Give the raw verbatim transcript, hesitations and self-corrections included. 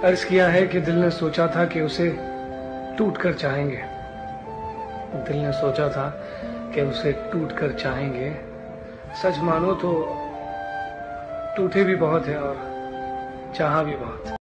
अर्ज किया है कि दिल ने सोचा था कि उसे टूट कर चाहेंगे। दिल ने सोचा था कि उसे टूट कर चाहेंगे। सच मानो तो टूटे भी बहुत है और चाहा भी बहुत।